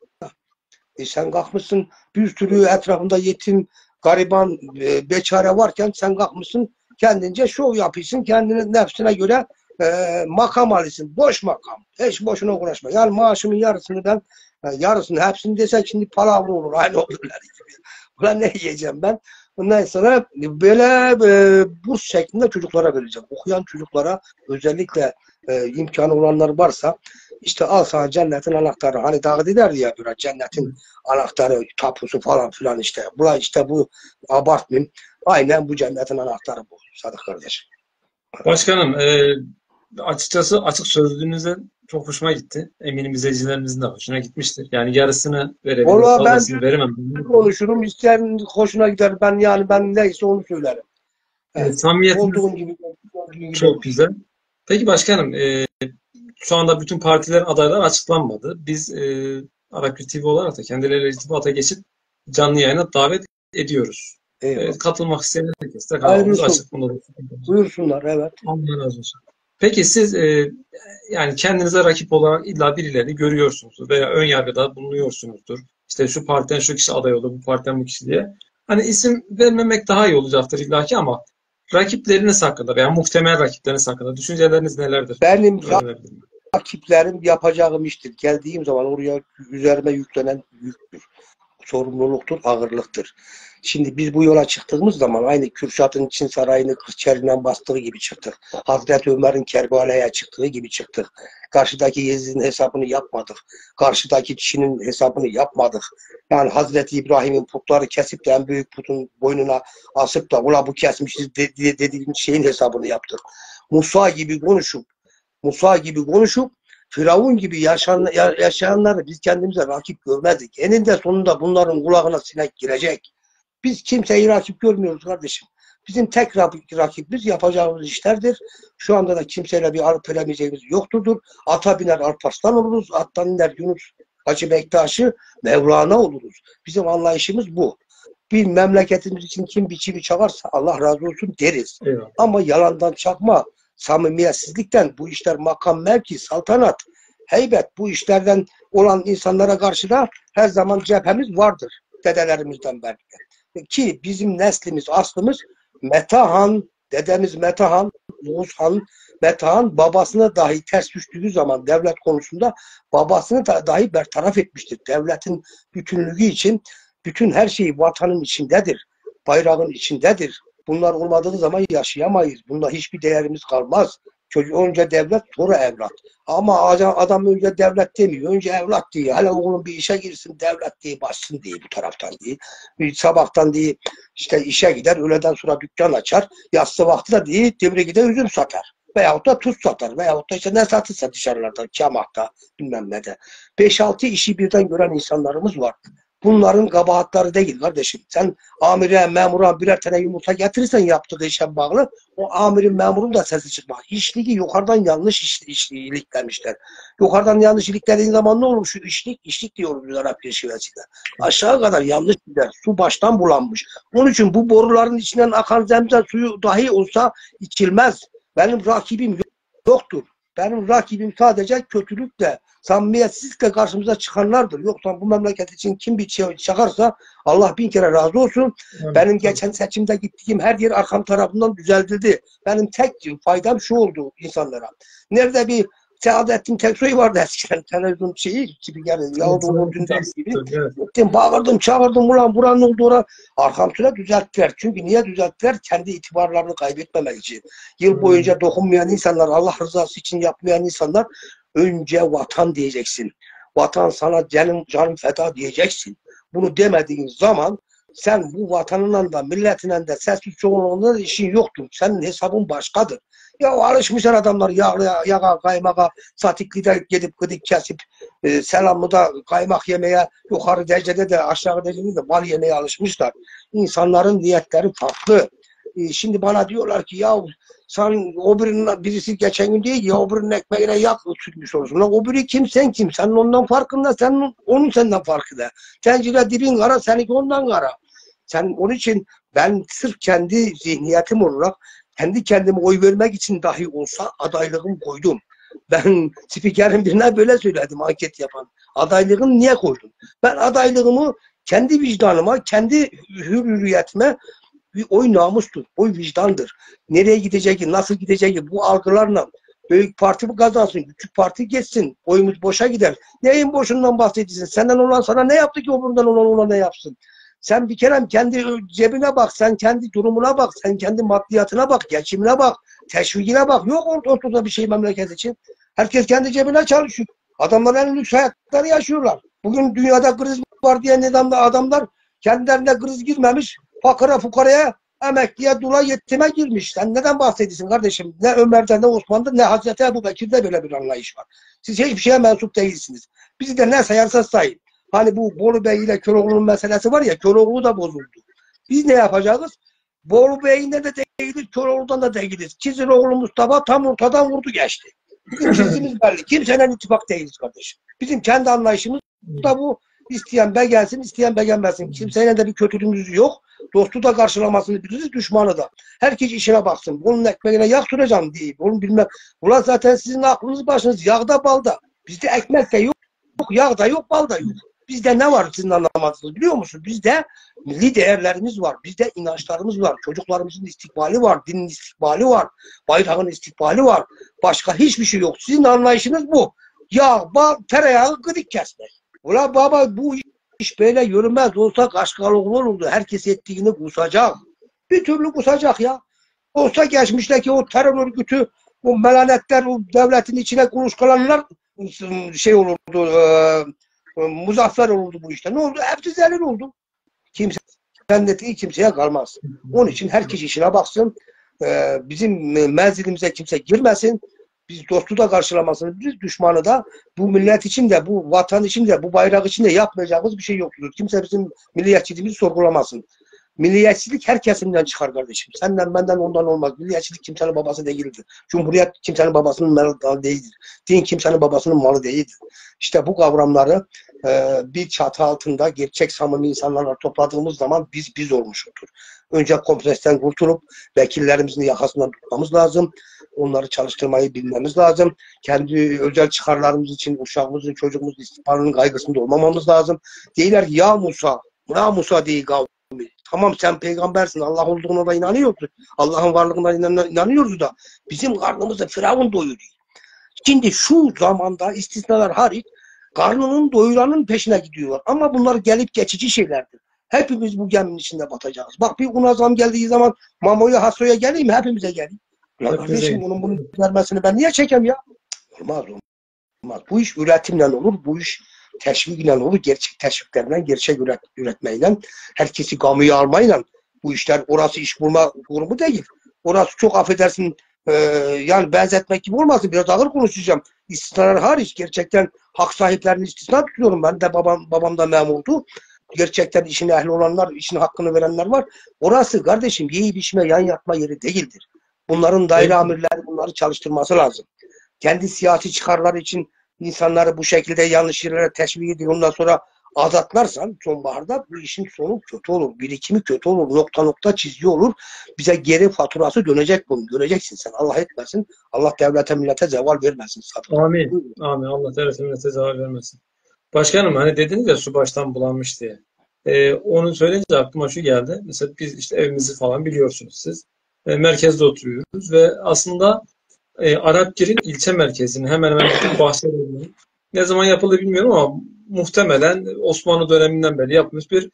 Sen kalkmışsın bir sürü etrafında yetim, gariban, beçare varken sen kalkmışsın kendince şov yapıyorsun. Kendinin nefsine göre makam alıyorsun. Boş makam. Hiç boşuna uğraşma. Yani maaşımın yarısını ben yarısını hepsini desek şimdi palavra olur. Aynı olurlar gibi. Ulan ne yiyeceğim ben? Ondan sonra böyle burs şeklinde çocuklara vereceğim. Okuyan çocuklara özellikle imkanı olanlar varsa işte al sana cennetin anahtarı. Hani davet eder ya böyle cennetin anahtarı, tapusu falan filan işte. Buna işte bu abartmayayım. Aynen bu cennetin anahtarı bu. Sadık kardeş. Başkanım, açıkçası açık sözlüğünüze çok hoşuma gitti. Eminim izleyicilerimizin de hoşuna gitmiştir. Yani yarısını verebilirim, Valla ben fazlasını veremem. konuşurum. İsteyen hoşuna gider. Ben yani ben neyse onu söylerim. Samimiyetiniz Olduğum gibi çok olur. güzel. Peki başkanım, şu anda bütün partilerin adayları açıklanmadı. Biz Arakül TV olarak da kendileriyle irtibata geçip canlı yayına davet ediyoruz. Eyvallah. Katılmak isteyen herkes de kanalımız Hayırlısı açık. olsun. Buyursunlar evet. Allah razı olsun. Peki siz yani kendinize rakip olarak illa birilerini görüyorsunuzdur veya ön yargıda bulunuyorsunuzdur. İşte şu partiden şu kişi aday oldu, bu partiden bu kişi diye. Hani isim vermemek daha iyi olacaktır illaki ama rakipleriniz hakkında veya muhtemel rakipleriniz hakkında düşünceleriniz nelerdir? Benim Öğrenebilirim. rakiplerim yapacağım iştir. Geldiğim zaman oraya üzerime yüklenen yüktür. Sorumluluktur, ağırlıktır. Şimdi biz bu yola çıktığımız zaman aynı Kürşat'ın Çin Sarayı'nı Kırçeri'nden bastığı gibi çıktık. Hazreti Ömer'in Kerbala'ya çıktığı gibi çıktık. Karşıdaki Yezid'in hesabını yapmadık. Karşıdaki Çin'in hesabını yapmadık. Yani Hazreti İbrahim'in putları kesip de en büyük putun boynuna asıp da ula bu kesmişiz dediğimiz şeyin hesabını yaptık. Musa gibi konuşup Musa gibi konuşup Firavun gibi yaşayanları biz kendimize rakip görmezdik. Eninde sonunda bunların kulağına sinek girecek. Biz kimseyi rakip görmüyoruz kardeşim. Bizim tek rakibimiz yapacağımız işlerdir. Şu anda da kimseyle bir alıp veremeyeceğimiz yoktur. Ata biner Alparslan oluruz. Attan iner Yunus Hacı Bektaş'ı Mevlana oluruz. Bizim anlayışımız bu. Bir memleketimiz için kim biçimi çakarsa Allah razı olsun deriz. Eyvallah. Ama yalandan çakma, samimiyetsizlikten bu işler makam, mevki, saltanat, heybet bu işlerden olan insanlara karşı da her zaman cephemiz vardır. Dedelerimizden beri. Ki bizim neslimiz, aslımız Metahan, dedemiz Metahan, Oğuz Han, Metahan babasına dahi ters düştüğü zaman devlet konusunda babasını dahi bertaraf etmiştir. Devletin bütünlüğü için bütün her şey vatanın içindedir. Bayrağın içindedir. Bunlar olmadığı zaman yaşayamayız. Bunda hiçbir değerimiz kalmaz. Çocuk önce devlet, sonra evlat. Ama adam önce devlet demiyor. Önce evlat diyor. Hele oğlum bir işe girsin devlet diye başsın diye bu taraftan diye. Bir sabahtan diye işte işe gider. Öğleden sonra dükkan açar. Yatsı vakti de diye devre gider üzüm satar. Veyahut da tuz satar. Veyahut da işte ne satırsa dışarılarda, kamahta bilmem ne de. 5-6 işi birden gören insanlarımız var. Bunların kabahatları değil kardeşim. Sen amire, memura birer tane yumurta getirirsen yaptığı işe bağlı, o amirin, memurun da sesi çıkmaz. İşliği yukarıdan yanlış iliklemişler. Yukarıdan yanlış iliklediğin zaman ne olur? Şu işlik diyoruz biz Arap şivesiyle. Aşağı kadar yanlış gider. Su baştan bulanmış. Onun için bu boruların içinden akan zemzem suyu dahi olsa içilmez. Benim rakibim yoktur. Benim rakibim sadece kötülükle, samimiyetsizlikle karşımıza çıkanlardır. Yoksa bu memleket için kim bir şey çakarsa Allah bin kere razı olsun. Evet. Benim geçen seçimde gittiğim her yer arkam tarafından düzeltildi. Benim tek faydam şu oldu insanlara. Nerede bir Saadettin Teksoy vardı eskiden televizyon gibi geldi. Yağdı gibi. Gittim, bağırdım, çağırdım, ulan buranın olduğuna arkam sıra düzelttiler. Çünkü niye düzelttiler? Kendi itibarlarını kaybetmemek için. Yıl boyunca dokunmayan insanlar, Allah rızası için yapmayan insanlar, önce vatan diyeceksin. Vatan sana canım feda diyeceksin. Bunu demediğin zaman sen bu vatanından da milletinden de sessiz çoğunluğunda da işin yoktur. Senin hesabın başkadır. Ya alışmışlar adamlar yağa kaymağa, Satikli'de gidip gıdık kesip Selamlı'da kaymak yemeye, yukarı derecede de aşağı derecede de bal yemeye alışmışlar. İnsanların niyetleri farklı. Şimdi bana diyorlar ki ya sen o birinin birisi geçen gün değil ya o birinin ekmeğine yak sürmüş olsun. O biri kim sen kim? Senin ondan farkında, sen onun senden farkında. Tencere dibin kara, seninki ondan kara. Sen onun için ben sırf kendi zihniyetim olarak kendi kendime oy vermek için dahi olsa adaylığımı koydum. Ben spikerin birine böyle söyledim anket yapan. Adaylığını niye koydun? Ben adaylığımı kendi vicdanıma, kendi hürriyetime, bir oy namustur, oy vicdandır. Nereye gideceği, nasıl gideceği bu algılarla büyük parti mi kazansın, küçük parti geçsin, oyumuz boşa gider. Neyin boşundan bahsediyorsun? Senden olan sana ne yaptı ki öbüründen olan ona ne yapsın? Sen bir kere kendi cebine bak, sen kendi durumuna bak, sen kendi maddiyatına bak, geçimine bak, teşvikine bak. Yok ortada bir şey memleket için. Herkes kendi cebine çalışıyor. Adamlar en lüks hayatları yaşıyorlar. Bugün dünyada kriz var diye adamlar kendilerine kriz girmemiş, fakıra fukaraya, emekliye, dula, yetime girmiş. Sen neden bahsediyorsun kardeşim? Ne Ömer'de, ne Osman'da, ne Hazreti Ebubekir'de böyle bir anlayış var. Siz hiçbir şeye mensup değilsiniz. Bizi de ne sayarsa sayın. Hani bu Bolu Bey ile Köroğlu'nun meselesi var ya, Köroğlu da bozuldu. Biz ne yapacağız? Bolu Bey'inde de değiliz, Köroğlu'dan da değiliz. Çiziroğlu Mustafa tam ortadan vurdu geçti. Bizim çizgimiz belli. Kimsenin ittifak değiliz kardeşim. Bizim kendi anlayışımız da bu. İsteyen beğensin, isteyen beğenmesin. Kimseyle de bir kötülüğümüz yok. Dostu da karşılamasını biliriz, düşmanı da. Herkes işine baksın. Bunun ekmeğine yağ süreceğim diye. Bunu bilmem. Ulan zaten sizin aklınız başınız yağda balda. Bizde ekmek de yok, yağ da yok, bal da yok. Bizde ne var sizin anlamadığınız biliyor musunuz? Bizde milli değerlerimiz var. Bizde inançlarımız var. Çocuklarımızın istikbali var. Dinin istikbali var. Bayrağın istikbali var. Başka hiçbir şey yok. Sizin anlayışınız bu. Yağ, bal, tereyağı, gıdık kesmek. Ulan baba bu iş böyle yürümez. Olsa Kaşgaroglu olurdu. Herkes ettiğini kusacak. Bir türlü kusacak ya. Olsa geçmişteki o terör örgütü, o melanetler, o devletin içine kuluçkalanlar şey olurdu, muzaffer olurdu bu işte. Ne oldu? Hepsi zelil oldu. Kimse cenneti kimseye kalmaz. Onun için herkes işine baksın. Bizim menzilimize kimse girmesin. Biz dostu da karşılamasını biliriz, düşmanı da. Bu millet için de, bu vatan için de, bu bayrak için de yapmayacağımız bir şey yoktur. Kimse bizim milliyetçiliğimizi sorgulamasın. Milliyetçilik her kesimden çıkar kardeşim. Senden, benden, ondan olmaz. Milliyetçilik kimsenin babası değildir. Cumhuriyet kimsenin babasının malı değildir. Din kimsenin babasının malı değildir. İşte bu kavramları bir çatı altında gerçek samimi insanlarla topladığımız zaman biz olmuşuzdur. Önce kompresten kurtulup vekillerimizin yakasından tutmamız lazım. Onları çalıştırmayı bilmemiz lazım. Kendi özel çıkarlarımız için uşağımızın, çocuğumuzun istikbalinin kaygısında olmamamız lazım. Değiller ki ya Musa değil kavmi. Tamam sen peygambersin, Allah olduğuna da inanıyoruz. Allah'ın varlığına inanıyoruz da bizim karnımızda Firavun doyuruyor. Şimdi şu zamanda istisnalar hariç karnının doyuranın peşine gidiyorlar. Ama bunlar gelip geçici şeylerdir. Hepimiz bu geminin içinde batacağız. Bak bir una zam geldiği zaman Mamo'ya, Hasso'ya geleyim mi? Hepimize geleyim. Ya kardeşim bunun vermesini ben niye çekeyim ya? Olmaz. Bu iş üretimle olur. Bu iş teşvikle olur. Gerçek teşviklerle, gerçek üretmeyle, herkesi kamuya almayla bu işler, orası iş bulma kurumu değil. Orası çok affedersin yani benzetmek gibi olmasın. Biraz ağır konuşacağım. İstisnalar hariç gerçekten hak sahiplerini istisna tutuyorum. Ben de babam da memurdu. gerçekten işin ehli olanlar, işin hakkını verenler var. Orası kardeşim yiyip içme, yan yatma yeri değildir. Bunların daire amirleri bunları çalıştırması lazım. Kendi siyasi çıkarları için insanları bu şekilde yanlış yerlere teşvik ediyor. Ondan sonra azatlarsan sonbaharda bu işin sonu kötü olur. Birikimi kötü olur. Nokta nokta çizgi olur. Bize geri faturası dönecek bunu. Göreceksin sen. Allah etmesin. Allah devlete millete zeval vermesin. Amin. Amin. Allah devlete millete zeval vermesin. Başkanım hani dediniz ya su baştan bulanmış diye. Onu söyleyince aklıma şu geldi. Mesela biz işte evimizi falan biliyorsunuz siz. Merkezde oturuyoruz ve aslında Arapgir'in ilçe merkezinin hemen hemen bütün bahçelerinin ne zaman yapıldı bilmiyorum ama muhtemelen Osmanlı döneminden beri yapılmış bir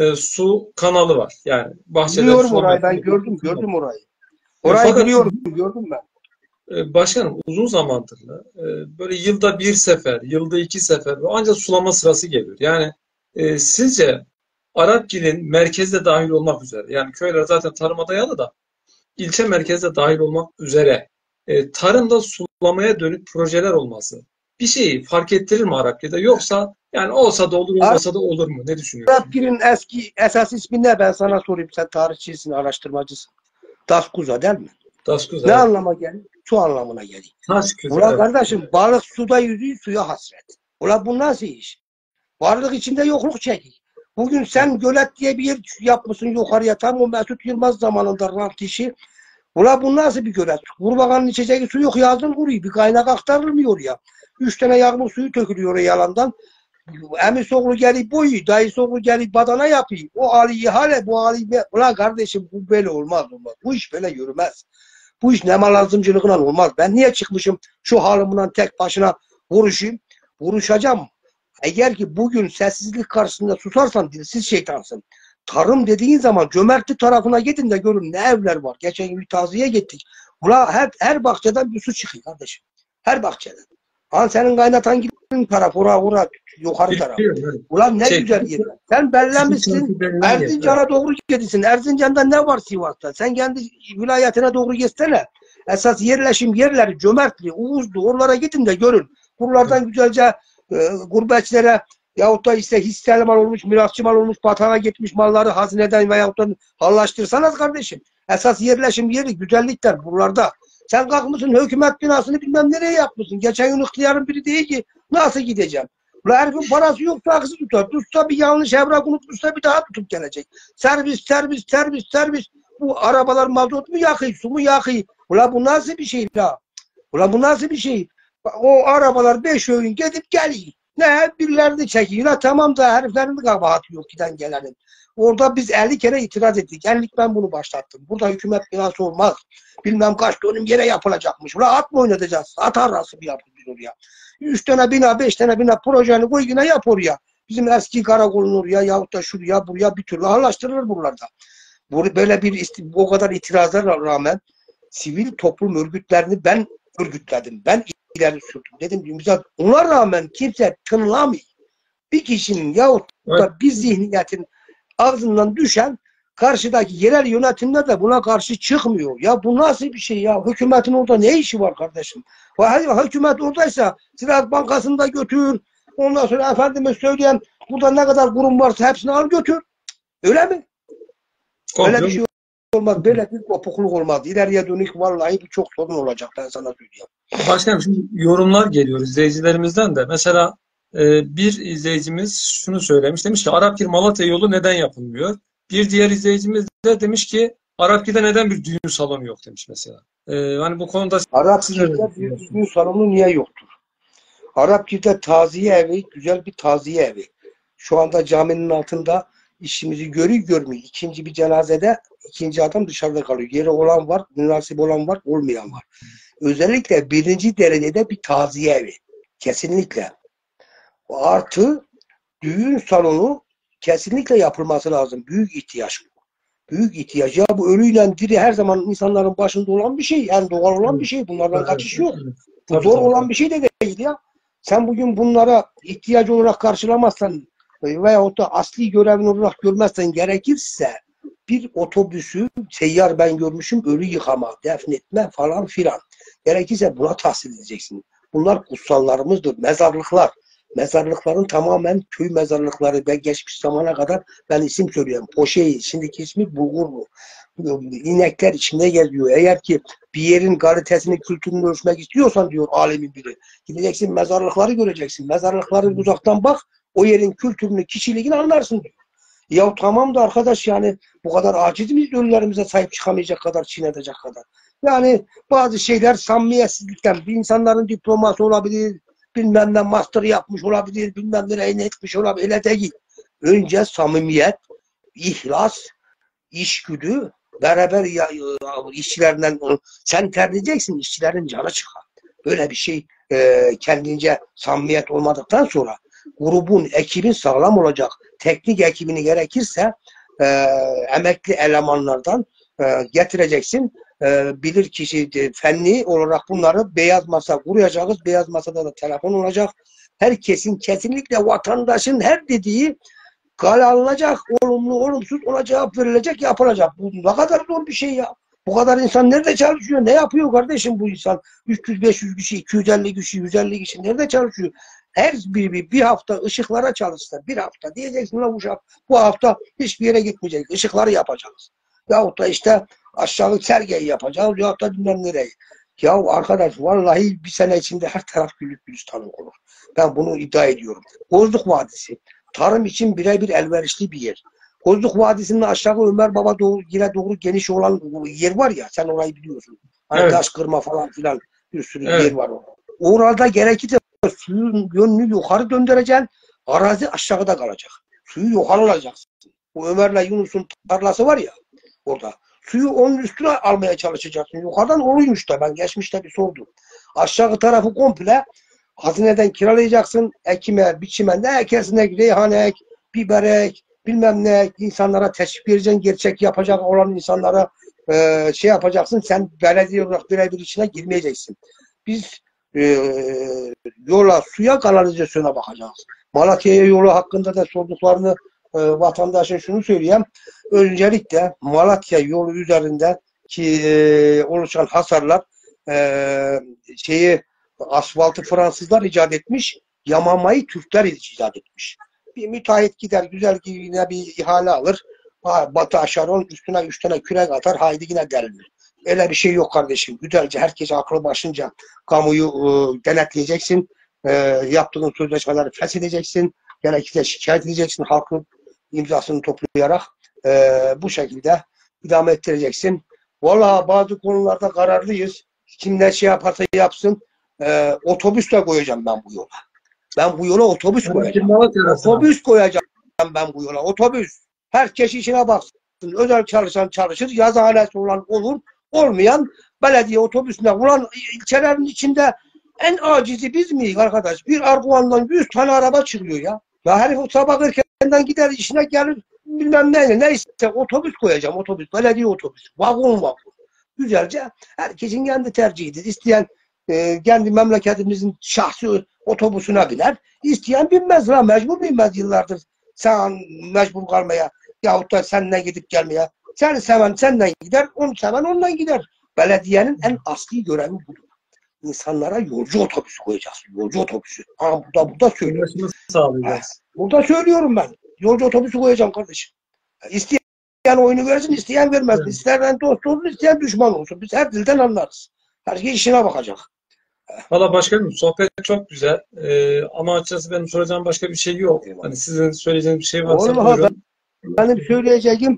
su kanalı var. Yani bahçeleri Biliyorum orayı, sulamak. ben gördüm orayı. Orayı Fakat biliyorum, gördüm ben. başkanım uzun zamandır da böyle yılda bir sefer, yılda iki sefer ancak sulama sırası geliyor. Yani sizce Arapgir'in merkezde dahil olmak üzere, yani köyler zaten tarıma dayalı da ilçe merkezde dahil olmak üzere tarımda sulamaya dönük projeler olması bir şeyi fark ettirir mi Arapgir'de, yoksa yani olsa da olur olmasa da olur mu? Ne düşünüyorsun? Arapgir'in eski esas ismi ne? Ben sana sorayım. Sen tarihçisin, araştırmacısın. Daskuza değil mi? Daskuza, Ne evet. anlama geliyor? Su anlamına geliyor. Taşköze, Ulan evet. kardeşim balık suda yüzüyor, suya hasret. Ulan bu nasıl iş? Varlık içinde yokluk çekik. Bugün sen gölet diye bir yer yapmışsın yukarıya. Tam o Mesut Yılmaz zamanında rant işi. Ulan bu nasıl bir gölet? Kurbağanın içeceği su yok, yazın kuruyor. Bir kaynak aktarılmıyor ya. 3 tane yağmur suyu tökülüyor yalandan. Emis oğlu gelip boyu, dayısı oğlu gelip badana yapıyor. O aliyi hale, bu aliyi be. Ulan kardeşim bu böyle olmaz. Bu iş böyle yürümez. Bu iş nemalazımcılıkla olmaz. Ben niye çıkmışım şu halımdan tek başına vuruşayım? Vuruşacağım. Eğer ki bugün sessizlik karşısında susarsan dilsiz şeytansın. Tarım dediğin zaman cömertlik tarafına gidin de görün ne evler var. Geçen gün bir taziye gittik. Ula her bahçeden bir su çıkıyor kardeşim. Her bahçeden. Lan senin kaynatan gidin taraf, ora yukarı taraf. Biliyorum, evet. Ulan ne güzel yerler. Sen bellenmişsin. Erzincan'a doğru gidiyorsun. Erzincan'da ne var Sivas'ta? Sen kendi vilayetine doğru geçsene. Esas yerleşim yerleri cömertli, Uğuzlu, oralara gidin de görün. Buralardan güzelce gurbetçilere yahut da işte hisse mal olmuş, mirasçı mal olmuş, batana gitmiş malları hazineden veyahut da hallaştırsanız kardeşim. Esas yerleşim yeri, güzellikler buralarda. Sen kalkmışsın hükümet binasını bilmem nereye yapmışsın. Geçen gün ihtiyarın biri değil ki nasıl gideceğim? Ulan herifin parası yok taksi tutar. Tutsa bir yanlış evrak unutmuşsa bir daha tutup gelecek. Servis. Bu arabalar mazot mu yakıyor, su mu yakıyor? Ulan bu nasıl bir şey la? Ulan bu nasıl bir şey? O arabalar 5 öğün gidip geliyor. Ne? Birilerini çekiyor. La tamam da heriflerin de kabahati yok giden gelenin. Orada biz 50 kere itiraz ettik. 50 ben bunu başlattım. Burada hükümet binası olmaz. Bilmem kaç dönüm yere yapılacakmış. Ulan at mı oynatacağız? At arası bir yapılır oraya. 3 tane bina, 5 tane bina projeni koy yine yap oraya. Bizim eski karakolun oraya yahut da şuraya buraya bir türlü hallaştırılır buralarda. Böyle bir o kadar itirazlara rağmen sivil toplum örgütlerini ben örgütledim. Ben ileri sürdüm. Dedim imza. Ona rağmen kimse tınlamıyor. Bir kişinin yahut da bir zihniyetin ağzından düşen karşıdaki yerel yönetimler de buna karşı çıkmıyor. Ya bu nasıl bir şey ya? Hükümetin orada ne işi var kardeşim? Hükümet oradaysa Ziraat Bankası'nda götür. Ondan sonra efendime söyleyeyim burada ne kadar kurum varsa hepsini al götür. Öyle mi? Öyle bir şey olmaz. Böyle bir kopukluk olmaz. İleriye dönük vallahi birçok sorun olacak ben sana söyleyeyim. Başkanım şimdi yorumlar geliyor izleyicilerimizden de. Mesela bir izleyicimiz şunu söylemiş. Demiş ki Arapgir Malatya yolu neden yapılmıyor? Bir diğer izleyicimiz de demiş ki Arapgir'de neden bir düğün salonu yok demiş mesela. Hani bu konuda siz ne Arapgir'de bir düşünüyorsunuz? düğün salonu niye yoktur? Arapgir'de taziye evi, güzel bir taziye evi. Şu anda caminin altında işimizi görmüyor. İkinci bir cenazede ikinci adam dışarıda kalıyor. Yeri olan var, münasip olan var, olmayan var. Özellikle birinci derecede bir taziye evi. Kesinlikle. Artı düğün salonu kesinlikle yapılması lazım. Büyük ihtiyaç. Büyük ihtiyaç. Ya bu ölüyle diri her zaman insanların başında olan bir şey. Yani doğal olan bir şey. Bunlardan kaçış yok. Bu zor olan bir şey de değil ya. Sen bugün bunlara ihtiyaç olarak karşılamazsan veyahut da asli görevin olarak görmezsen gerekirse bir otobüsü seyyar ben görmüşüm ölü yıkama, defnetme falan filan. Gerekirse buna tahsil edeceksin. Bunlar kutsallarımızdır, mezarlıklar. Mezarlıkların tamamen köy mezarlıkları ve geçmiş zamana kadar ben isim söylüyorum. Poşeyi, şimdiki ismi Bulgurlu. İnekler içinde geziyor. Eğer ki bir yerin kalitesini, kültürünü ölçmek istiyorsan diyor alemin biri. Gideceksin mezarlıkları göreceksin. Mezarlıkları uzaktan bak, o yerin kültürünü, kişiliğini anlarsın diyor. Ya tamam da arkadaş, yani bu kadar aciz miyiz ölülerimize sahip çıkamayacak kadar, çiğnetecek kadar? Yani bazı şeyler samimiyetsizlikten, bir insanların diploması olabilir, bilmem ne master yapmış olabilir, bilmem ne etmiş olabilir, öyle değil. Önce samimiyet, ihlas, içgüdü, beraber işçilerinden sen terleyeceksin, işçilerin canı çıkar. Böyle bir şey kendince samimiyet olmadıktan sonra grubun, ekibin sağlam olacak. Teknik ekibini gerekirse e, emekli elemanlardan getireceksin. Bilir kişi fenli olarak bunları beyaz masa kuracağız. Beyaz masada da telefon olacak. Herkesin kesinlikle vatandaşın her dediği kale alınacak, olumlu, olumsuz ona cevap verilecek, yapılacak. Bu ne kadar zor bir şey ya. Bu kadar insan nerede çalışıyor? Ne yapıyor kardeşim bu insan? 300-500 kişi, 250 kişi, 150 kişi nerede çalışıyor? Her biri bir hafta ışıklara çalışsa, bir hafta diyeceksin la uşak, bu hafta hiçbir yere gitmeyecek. Işıkları yapacağız. Yahut da işte aşağı sergiyi yapacağız, yahut da bilmem nereye. Ya arkadaş vallahi bir sene içinde her taraf güllük gülistanlık olur. Ben bunu iddia ediyorum. Bozluk Vadisi tarım için birebir elverişli bir yer. Kozluk Vadisi'nin aşağı Ömer Baba yine doğru geniş olan yer var ya, sen orayı biliyorsun. Hani Evet. taş kırma falan filan bir sürü Evet. yer var orada. Orada gerekirse suyun yönünü yukarı döndüreceksin, arazi aşağıda kalacak. Suyu yukarı alacaksın. Bu Ömer'le Yunus'un tarlası var ya orada. Suyu onun üstüne almaya çalışacaksın. Yukarıdan oluymuş da ben geçmişte bir sordum. Aşağı tarafı komple hazineden kiralayacaksın. Ekime, biçime ne ekersin, reyhane ek, biber ek, bilmem ne, insanlara teşvik vereceksin. Gerçek yapacak olan insanlara şey yapacaksın. Sen belediye olarak birebir içine girmeyeceksin. Biz yola, suya, kanalizasyona bakacağız. Malatya'ya yolu hakkında da sorduklarını vatandaşın şunu söyleyeyim. Öncelikle Malatya yolu üzerinde ki oluşan hasarlar asfaltı Fransızlar icat etmiş, yamamayı Türkler icat etmiş. Bir müteahhit gider güzel yine bir ihale alır. Batı aşağı onun üstüne 3 tane kürek atar, haydi yine delilir. Öyle bir şey yok kardeşim. Güzelce herkes aklı başınca kamuyu denetleyeceksin. Yaptığın sözleşmeleri feshedeceksin. Gerekirse şikayet edeceksin halkın imzasını toplayarak. Bu şekilde idame ettireceksin. Valla bazı konularda kararlıyız. Kim ne şey yaparsa yapsın. Otobüsle koyacağım ben bu yola. Ben bu yola otobüs koyacağım. Otobüs koyacağım ben bu yola. Otobüs. Herkes işine baksın. Özel çalışan çalışır. Yazıhanesi olan olur. Olmayan belediye otobüsüne. Ulan ilçelerin içinde en acizi biz miyiz arkadaş? Bir Arguvan'dan 100 tane araba çıkıyor ya. Ya herif sabah erkenden gider işine gelir bilmem neyle. Neyse otobüs koyacağım. Otobüs. Belediye otobüsü. Vagon vagon. Güzelce herkesin kendi tercihidir. İsteyen kendi memleketimizin şahsi otobüsüne biner. İsteyen binmez la, mecbur binmez yıllardır. Sen mecbur kalmaya yahut da seninle gidip gelmeye. Seni seven senden gider, onu seven ondan gider. Belediyenin en asli görevi budur. İnsanlara yolcu otobüsü koyacağız. Yolcu otobüsü. Ama burada söylüyorum. Sağlayacağız. Burada söylüyorum ben. Yolcu otobüsü koyacağım kardeşim. İsteyen oyunu versin, isteyen vermez. Evet. İsteyen dost olsun, isteyen düşman olsun. Biz her dilden anlarız. Herkes işine bakacak. Valla başkanım sohbet çok güzel. Ama açıkçası benim soracağım başka bir şey yok. Hani sizin söyleyeceğiniz bir şey varsa buyurun. Benim söyleyeceğim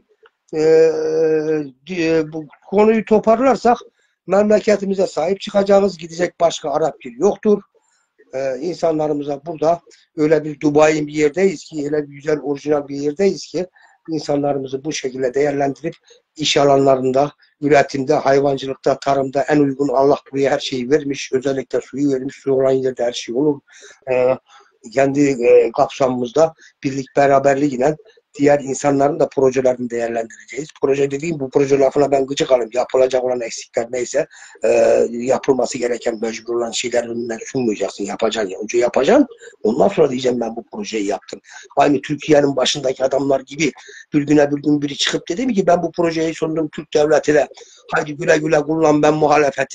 bu konuyu toparlarsak memleketimize sahip çıkacağız. Gidecek başka Arap bir yoktur. İnsanlarımıza burada öyle bir Dubai'nin bir yerdeyiz ki, öyle bir güzel orijinal bir yerdeyiz ki insanlarımızı bu şekilde değerlendirip iş alanlarında, üretimde, hayvancılıkta, tarımda en uygun Allah buraya her şeyi vermiş. Özellikle suyu vermiş. Su olan yerde her şey olur. Kendi kapsamımızda birlik beraberliğiyle diğer insanların da projelerini değerlendireceğiz. Proje dediğim bu proje lafına ben gıcık alayım. Yapılacak olan eksikler neyse yapılması gereken mecbur olan şeyler önünden sunmayacaksın. Yapacaksın. Önce yapacaksın. Ondan sonra diyeceğim ben bu projeyi yaptım. Aynı Türkiye'nin başındaki adamlar gibi bir gün biri çıkıp dedi mi ki ben bu projeyi sundum Türk devletine. Haydi güle güle kullan ben muhalefetim.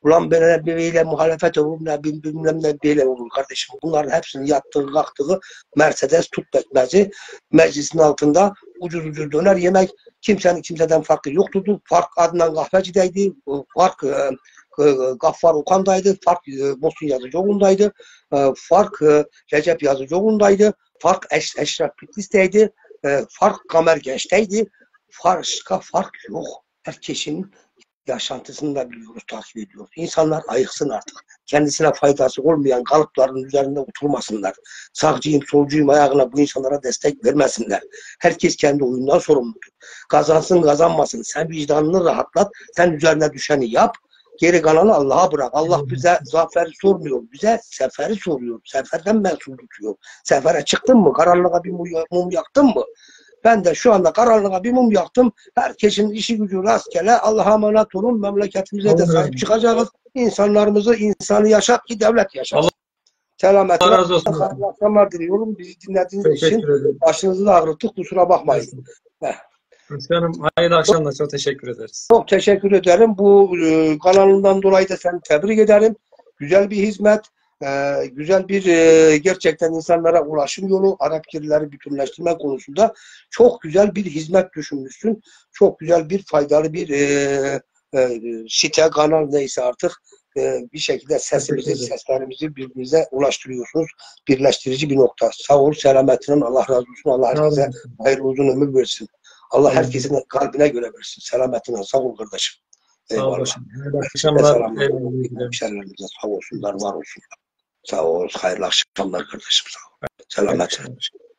Ulan böyle muhalefet olur, ne bilmem ne böyle olur kardeşim. Bunların hepsinin yattığı, kalktığı Mercedes tut betmezi. Meclisin altında ucuz ucuz döner yemek. Kimsenin kimseden farkı yoktu. Fark Adnan Kahveci'deydi. Fark Gaffar Okan'daydı. Fark Bosun Yazıcıoğlu'ndaydı. Fark Recep Yazıcıoğlu'ndaydı. Fark Eşref Bitlis'teydi. Fark Kamer Genç'teydi. Fark yok. Herkesin yaşantısını da biliyoruz, takip ediyoruz. İnsanlar ayıksın artık. Kendisine faydası olmayan kalıpların üzerinde oturmasınlar. Sağcıyım, solcuyum ayağına bu insanlara destek vermesinler. Herkes kendi oyundan sorumludur. Kazansın, kazanmasın. Sen vicdanını rahatlat. Sen üzerine düşeni yap. Geri kalanı Allah'a bırak. Allah bize zaferi sormuyor. Bize seferi soruyor. Seferden mesul tutuyor. Sefere çıktın mı? Karanlığa bir mum yaktın mı? Ben de şu anda karanlığa bir mum yaktım. Herkesin işi gücü rastgele. Allah'a emanet olun. Memleketimize de sahip çıkacağız. İnsanlarımızı, insanı yaşat ki devlet yaşasın. Selametle. Allah razı olsun. Hayırlı akşamlar diliyorum. Bizi dinlediğiniz için Teşekkür ederim. başınızı da ağrıttık. Kusura bakmayın. Canım, hayırlı akşamlar. Çok teşekkür ederiz. Çok teşekkür ederim. Bu kanalından dolayı da seni tebrik ederim. Güzel bir hizmet. Güzel bir gerçekten insanlara ulaşım yolu, Arap kirleri bütünleştirme konusunda çok güzel bir hizmet düşünmüşsün. Çok güzel bir faydalı bir site, kanal neyse artık bir şekilde seslerimizi birbirimize ulaştırıyorsunuz. Birleştirici bir nokta. Sağ ol, selametinin Allah razı olsun. Allah herkese hayırlı uzun ömür versin. Allah herkesin kalbine göre versin. Selametine sağ ol kardeşim. Sağ ol başım. Hayırlı akşamlar. Hemşerilerimize sağ olsunlar, var olsunlar. Sağ ol. Hayırlı akşamlar kardeşim. Sağ ol. Selamet.